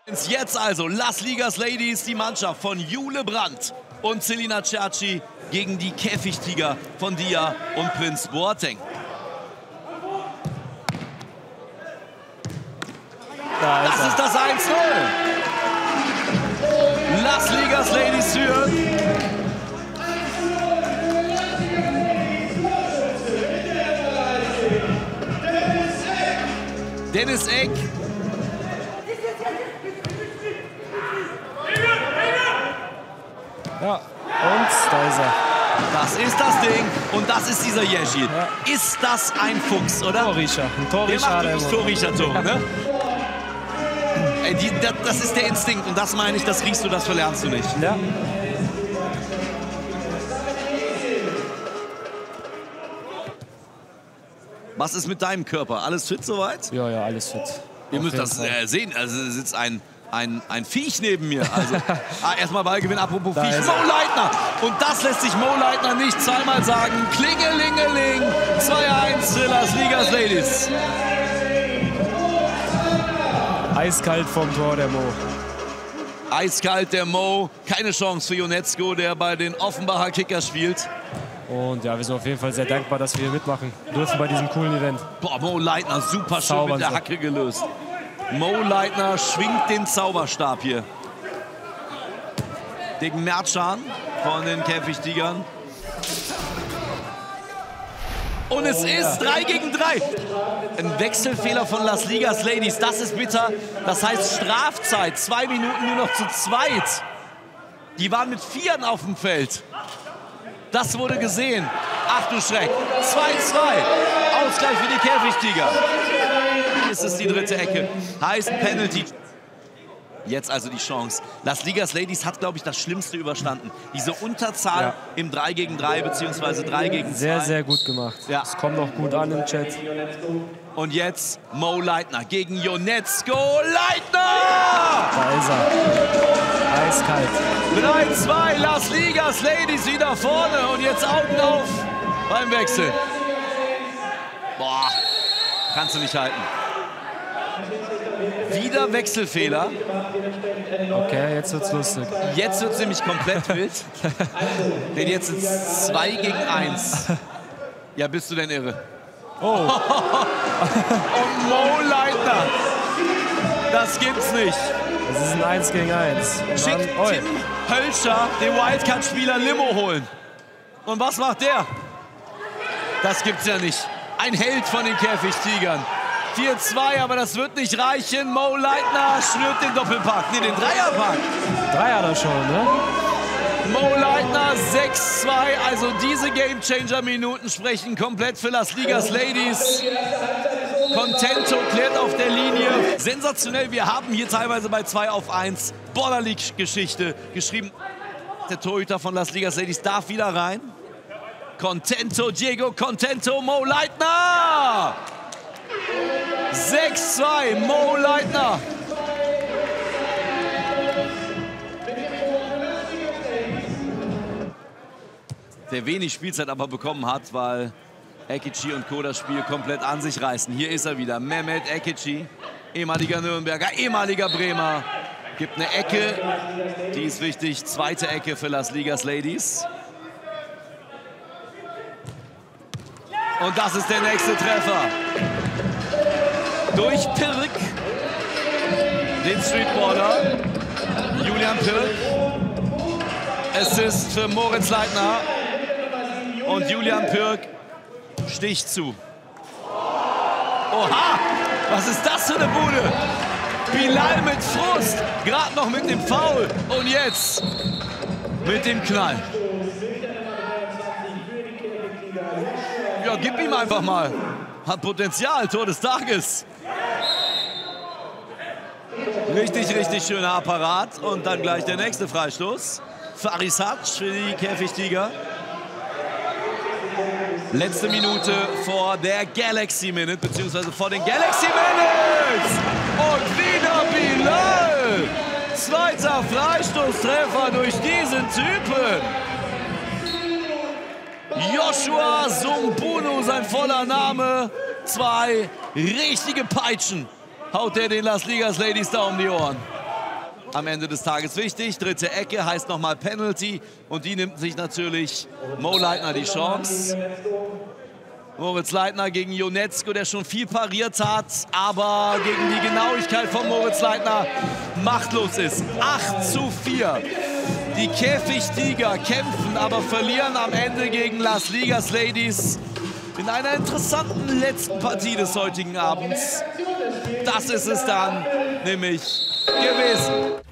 Jetzt also Las Ligas Ladies, die Mannschaft von Jule Brandt und Celina Cerci gegen die Käfigtiger von Dia und Prinz Boateng. Das ist das 1-0. Las Ligas Ladies führen. Dennis Eck. Ja, und da ist er. Das ist das Ding und das ist dieser Yejid. Ja. Ist das ein Fuchs, oder? Torriecher. Ein Torriecher. Der macht wirklich Torriecher-Tor, ne? Ey, das ist der Instinkt und das meine ich, das riechst du, das verlernst du nicht. Ja. Was ist mit deinem Körper? Alles fit soweit? Ja, ja, alles fit. Ihr müsst das sehen, also sitzt ein Viech neben mir. Also, erstmal Ballgewinn, apropos Viech. Mo Leitner. Und das lässt sich Mo Leitner nicht zweimal sagen. Klingelingeling. 2-1 für Las Ligas Ladies. Eiskalt vom Tor der Mo. Eiskalt der Mo. Keine Chance für Ionetsko, der bei den Offenbacher Kickers spielt. Und ja, wir sind auf jeden Fall sehr dankbar, dass wir hier mitmachen dürfen bei diesem coolen Event. Boah, Mo Leitner, super schön mit der Hacke gelöst. Mo Leitner schwingt den Zauberstab hier. Gegen Mertschan von den Käfigtigern. Und es ist 3 gegen 3. Ein Wechselfehler von Las Ligas Ladies, das ist bitter. Das heißt Strafzeit, 2 Minuten nur noch zu zweit. Die waren mit 4 auf dem Feld. Das wurde gesehen. Ach du Schreck. 2-2. Ausgleich für die Käfigtiger. Ist es die dritte Ecke. Heißt Penalty. Jetzt also die Chance. Las Ligas Ladies hat, glaube ich, das Schlimmste überstanden. Diese Unterzahl im 3 gegen 3 bzw. 3 gegen 2. Sehr, sehr gut gemacht. Ja. Das kommt noch gut an im Chat. Und jetzt Mo Leitner gegen Ionetsko. Leitner! Da ist er. Eiskalt. 3-2. Las Ligas Ladies wieder vorne. Und jetzt Augen auf beim Wechsel. Boah, kannst du nicht halten. Wieder Wechselfehler. Okay, jetzt wird's lustig. Jetzt wird's nämlich komplett wild. Denn jetzt sind es 2 gegen 1. Ja, bist du denn irre? Oh. Und Mo Leitner. Das gibt's nicht. Das ist ein 1 gegen 1. Schickt Tim Hölscher den Wildcard-Spieler Limo holen. Und was macht der? Das gibt's ja nicht. Ein Held von den Käfigtigern. 4-2, aber das wird nicht reichen. Mo Leitner schnürt den Doppelpack, nee, den Dreierpack. Dreier da schon, ne? Mo Leitner 6-2, also diese Gamechanger-Minuten sprechen komplett für Las Ligas Ladies. Contento klärt auf der Linie. Sensationell, wir haben hier teilweise bei 2-1 Border League-Geschichte geschrieben. Der Torhüter von Las Ligas Ladies darf wieder rein. Contento, Diego Contento, Mo Leitner! 6-2, Mo Leitner. Der wenig Spielzeit aber bekommen hat, weil Ekici und Co. das Spiel komplett an sich reißen. Hier ist er wieder, Mehmet Ekici, ehemaliger Nürnberger, ehemaliger Bremer. Gibt eine Ecke, die ist wichtig, zweite Ecke für Las Ligas Ladies. Und das ist der nächste Treffer. Durch Pirk, den Streetballer, Julian Pirk. Assist für Moritz Leitner. Und Julian Pirk sticht zu. Oha, was ist das für eine Bude? Bilal mit Frust, gerade noch mit dem Foul. Und jetzt mit dem Knall. Ja, gib ihm einfach mal. Hat Potenzial, Tor des Tages. Richtig, richtig schöner Apparat. Und dann gleich der nächste Freistoß. Faris Hac für die Käfigtiger. Letzte Minute vor der Galaxy Minute, beziehungsweise vor den Galaxy Minutes. Und wieder Bilal. Zweiter Freistoßtreffer durch diesen Typen. Joshua Zumbunu, sein voller Name. 2 richtige Peitschen haut er den Las Ligas Ladies da um die Ohren. am Ende des Tages wichtig. Dritte Ecke heißt nochmal Penalty. Und die nimmt sich natürlich Mo Leitner die Chance. Moritz Leitner gegen Ionesco, der schon viel pariert hat, aber gegen die Genauigkeit von Moritz Leitner machtlos ist. 8:4. Die Käfigtiger kämpfen, aber verlieren am Ende gegen Las Ligas Ladies in einer interessanten letzten Partie des heutigen Abends. Das ist es dann nämlich gewesen.